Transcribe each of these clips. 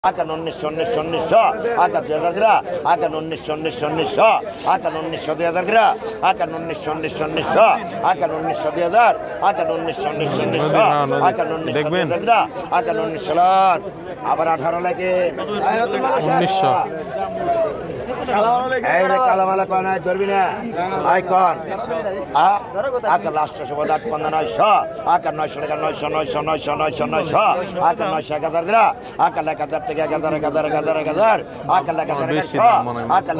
আকান 1900 আকান 2000 গ্রা আকান 1900 আকান 2000 গ্রা আকান 1900 আকান 2000 আকান 1900 আকান 2000 গ্রা আকান 1900 আবার 18 লাগে 1900 এই রে কালামালা কোনা ধরবি না আইকন আকান লাস্ট সবদ 8 আকান 900 টাকা 900 আকান 900 গ্রা আকান 1000 টাকা 1000 আকান 1000 টাকা 1000 আকান 1000 আকান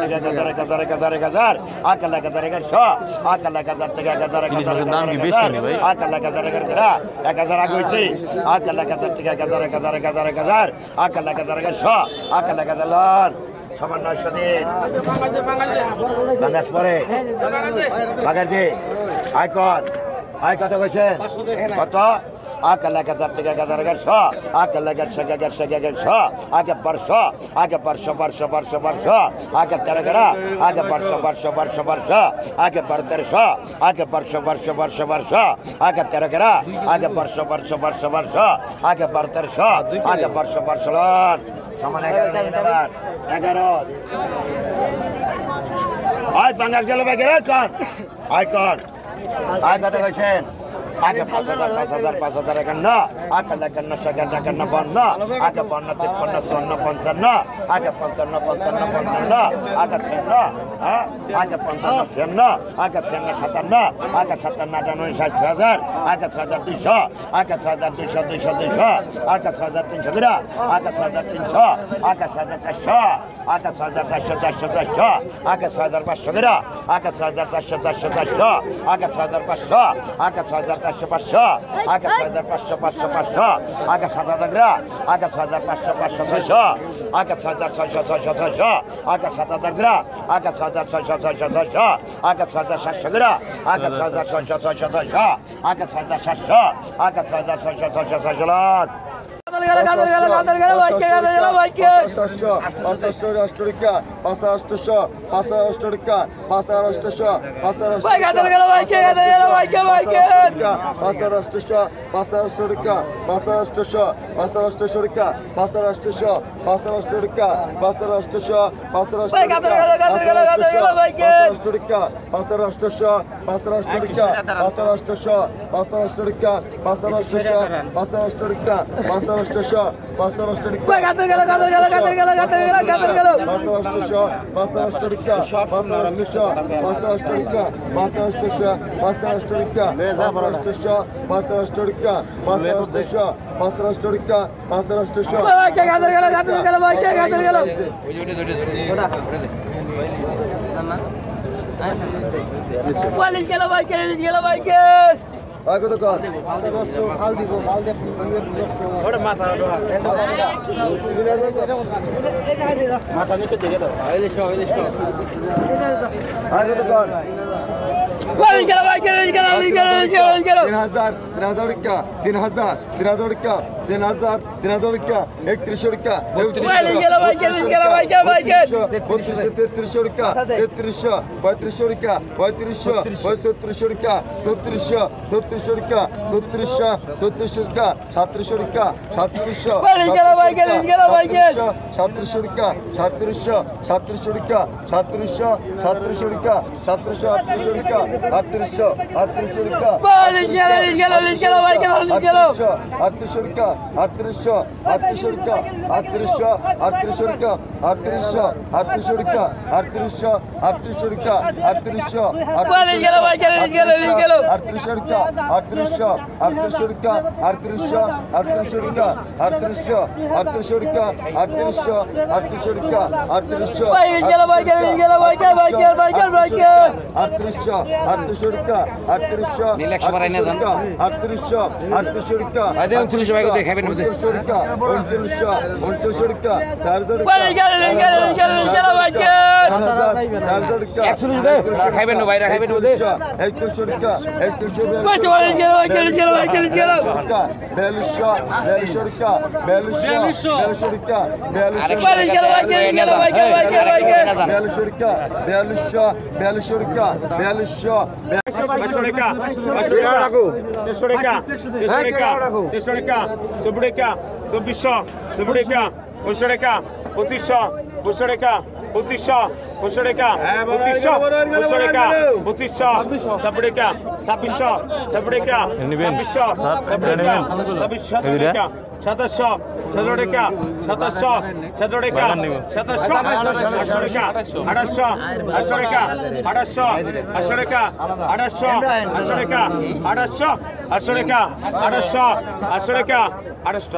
1000 দাম কি বেশি নি ভাই আকান 1000 গ্রা 1000 আগে হইছে আকান 1000 টাকা 1000 আকান 1000 আকান 1000 সমান 900 দিন বাংলাদেশ পরে বাগারজি আইকন আই কত কইছেন কত আকাল 1000 টাকা 1000 আকাল 1100 আগে 500 আগে 13 আগে 500 আগে 1300 আগে 500 আগে 13 আগে 500 আগে 1300 আগে 500 সমান 11 আই বাংলাদেশ গেল ভাই গেল আইকন আই কত কইছেন আগে 5000 51 আগে 51 আগে 52 আগে 55 আগে 56 আগে 55 আগে 57 আগে 57 আগে 60,000 আগে 6200 আগে 6300 গ্রা আগে 6300 আগে 6400 আগে 6400 আগে 6500 গ্রা আগে 6400 আগে 6500 আগে 6500 আগে 6500 আগে 7000 গ্রা আগে 6500 আগে 6600 আগে 7000 গ্রা আগে 6600 আগে 6700 গ্রা আগে 6600 আগে 6700 আগে 6600 কত কর ফাল দিব ওটা মাথা মাথা নিচে দিকে দাও কত কর Vale, que la vai, que la vai, que la 3000 টাকা 3000 টাকা 3000 টাকা 3100 টাকা Vale, que la vai, que la vai, que la vai, que 3300 টাকা 3300 3500 টাকা 3500 টাকা 3700 টাকা 3700 টাকা 3700 টাকা 3700 Vale, que la vai, que la vai, que 3700 টাকা 3700 টাকা 3700 টাকা 3700 টাকা 3800 টাকা Vale, que la vai, que la vai, que 3800 টাকা 3800 টাকা 3800 টাকা 3800 টাকা 3800 টাকা 3800 Vale, que la vai, que la vai, que 3800 টাকা 3800 টাকা 3800 টাকা 3800 টাকা 3800 টাকা 3800 Vale, que la vai, que la vai, que 3800 টাকা 3800 টাকা 3800 টাকা আদে 39 টাকা দেখাবেন মধ্যে 39 টাকা 39 টাকা 4000 টাকা Vale, que la vai, que 100 টাকা রাখাইবেন না ভাই রাখাইবেন মধ্যে 2100 টাকা 2100 Vale, que la vai, que la vai, que 4200 টাকা 4200 টাকা 4200 টাকা 4200 Vale, que la vai, que la vai, que 4200 টাকা 4200 টাকা 4200 500 টাকা 500 টাকা রাখো 300 টাকা 300 টাকা 300 টাকা 24 টাকা 2400 24 টাকা পঁচিশশো টাকা 2500 টাকা 2500 টাকা 2500 টাকা 2500 ছাব্বিশ টাকা 2600 টাকা 2700 টাকা 2700 টাকা 2700 টাকা 2700 টাকা 2800 টাকা 2800 টাকা 2800 টাকা 2800 টাকা 2800 টাকা 1100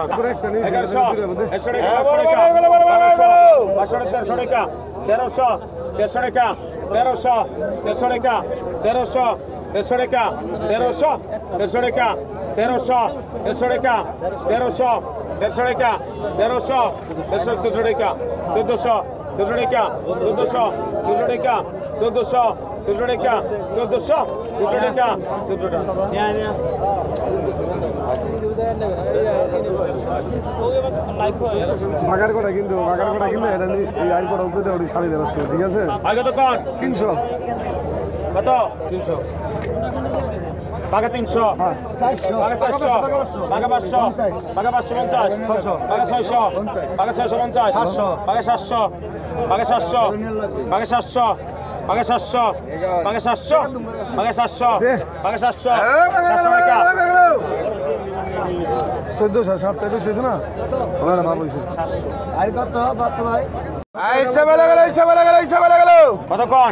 টাকা 1300 টাকা 1300 টাকা 1300 টাকা 1300 টাকা 1300 টাকা 1300 টাকা 1300 টাকা 1400 টাকা 1400 টাকা 1400 টাকা 1400 টাকা 14 টাকা বাগার কটা কিন্তু এটা এই আর কটা উপরে ওই সাড়ে দেড় ঠিক আছে আগে তো কর 300 কত 300 বাগা 300 বাগা 400 বাগা 500 বাগা 550 বাগা 600 বাগা 650 বাগা 700 বাগা 700 বাগা 700 বাগা 700 বাগা 700 বাগা 700 বাগা 700 টাকা 1400 700 শেষ না ওরা ভাব হইছে আর কত বাস ভাই কত কোন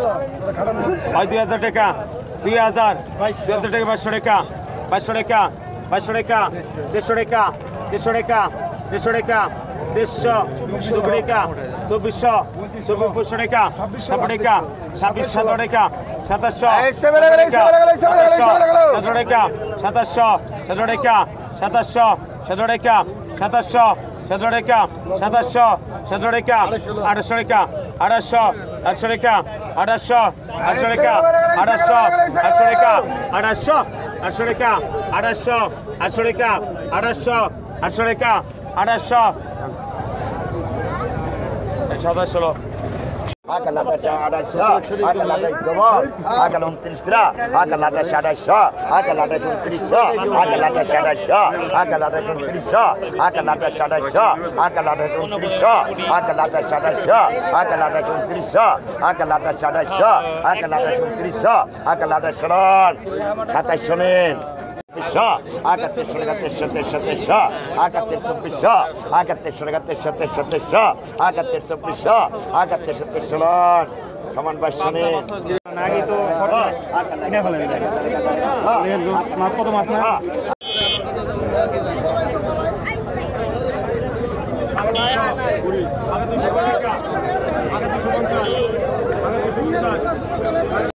2000 টাকা 2000 টাকা 500 টাকা 500 টাকা 500 টাকা 150 টাকা 150 টাকা 150 টাকা 150 টাকা 2400 টাকা 26 টাকা 2700 টাকা 2700 টাকা 2700 টাকা 2700 টাকা 2700 টাকা 2700 টাকা 800 টাকা 800 টাকা 800 টাকা 800 টাকা 800 টাকা 800 টাকা 800 টাকা 800 700 Akalata Shadasha, Akalata Gomor, Akalon Tristra, Akalata Shadasha, Akalata Tristra, Akalata Shadasha, Akalata Tristra, Akalata Shadasha, Akalata Tristra, Akalata Shadasha, Akalata Tristra, Akalata Shadasha, Akalata Tristra, Akalata Sharon, Satashonin. Agate Agate Saman Bashane. নাকি তো কিনে ফেলেন মাছ কত মাছ না আগে 200 টাকা